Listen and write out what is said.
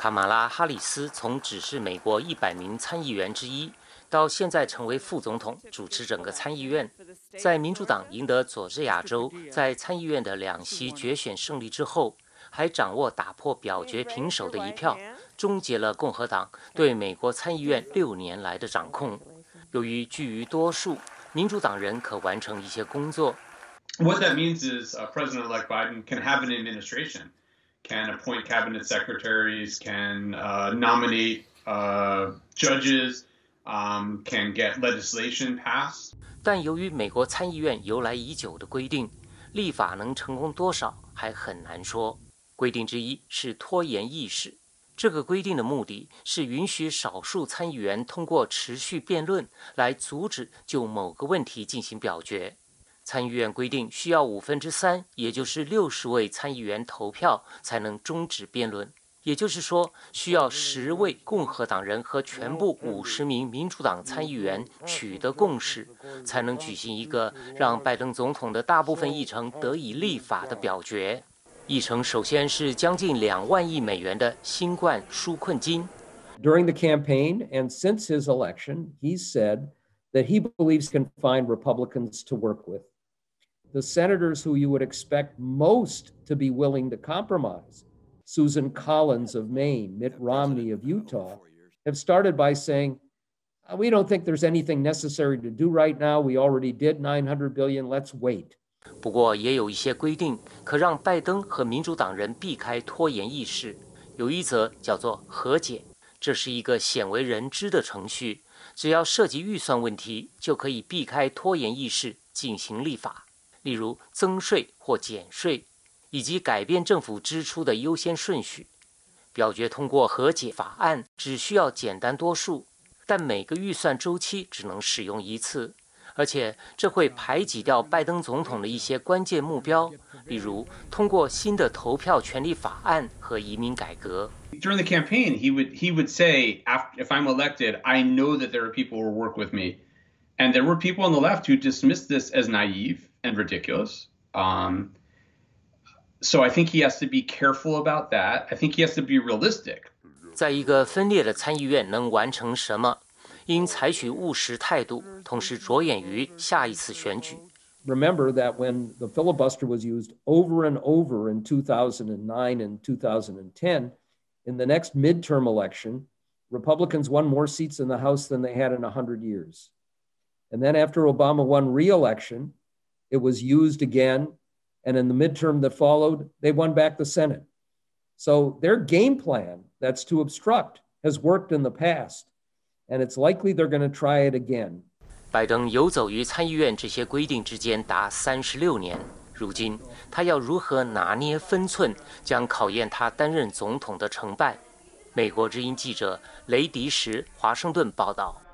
卡马拉·哈里斯从只是美国100名参议员之一，到现在成为副总统，主持整个参议院。在民主党赢得佐治亚州在参议院的2席决选胜利之后，还掌握打破表决平手的1票，终结了共和党对美国参议院6年来的掌控。由于居于多数，民主党人可完成一些工作。 What that means is President-elect Biden can have an administration, can appoint cabinet secretaries, can nominate judges, can get legislation passed. 但由于美国参议院由来已久的规定，立法能成功多少还很难说。规定之一是拖延议事。这个规定的目的是允许少数参议员通过持续辩论来阻止就某个问题进行表决。参议院规定需要3/5，也就是60位参议员投票才能终止辩论，也就是说，需要10位共和党人和全部50名民主党参议员取得共识，才能举行一个让拜登总统的大部分议程得以立法的表决。议程首先是将近2万亿美元的新冠纾困金。 During the campaign and since his election, he said that he believes he can find Republicans to work with. The senators who you would expect most to be willing to compromise, Susan Collins of Maine, Mitt Romney of Utah, have started by saying, we don't think there's anything necessary to do right now. We already did $900 billion. Let's wait. 不过也有一些规定可让拜登和民主党人避开拖延议事。有一则叫做和解，这是一个鲜为人知的程序，只要涉及预算问题，就可以避开拖延议事进行立法。例如增税或减税，以及改变政府支出的优先顺序。表决通过和解法案只需要简单多数，但每个预算周期只能使用1次，而且这会排挤掉拜登总统的一些关键目标，例如通过新的投票权利法案和移民改革。 During the campaign, he would say, if I'm elected, I know that there are people who will work with me. And there were people on the left who dismissed this as naive and ridiculous. So I think he has to be careful about that. I think he has to be realistic. 在一个分裂的参议院能完成什么，应采取务实态度，同时着眼于下一次选举。 Remember that when the filibuster was used over and over in 2009 and 2010, in the next midterm election, Republicans won more seats in the House than they had in 100 years. And then after Obama won re-election, it was used again. And in the midterm that followed, they won back the Senate. So their game plan that's to obstruct has worked in the past. And it's likely they're going to try it again. 拜登游走于参议院这些规定之间达36年，如今他要如何拿捏分寸，将考验他担任总统的成败。美国之音记者雷迪什华盛顿报道。